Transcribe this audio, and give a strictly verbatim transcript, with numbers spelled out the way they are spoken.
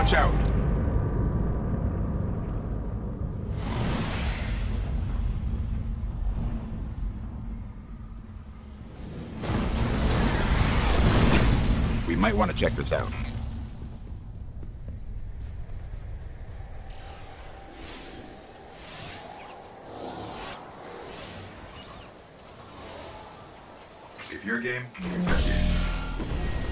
Watch out! We might want to check this out. If you're game, you're game.